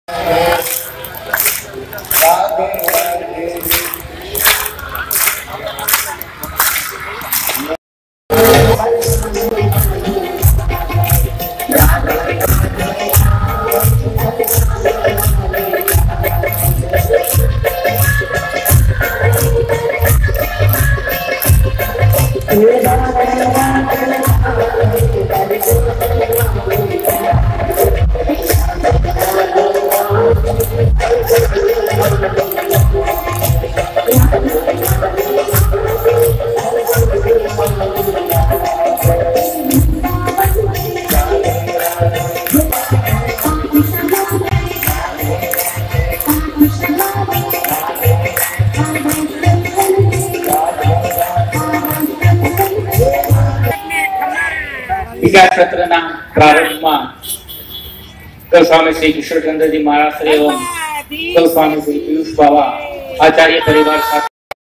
सत्रना प्रारंभ में स्वामी श्री कृष्णचंद्र जी महाराज श्री एवं स्वामी श्री पीयूष बाबा आचार्य परिवार साथ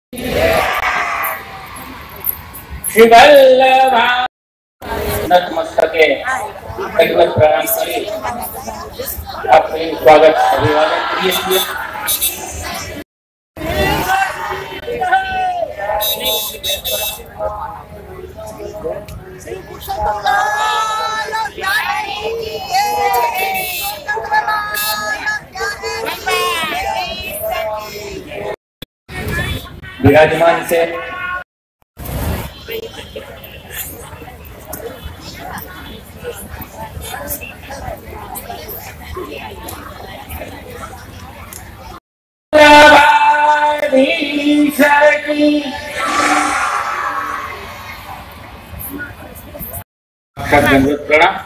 श्री वल्लभ नतमस्तके दंडवत प्रणाम करी आपसे स्वागत अभिवादन करिए। विराजमान से प्रणाम।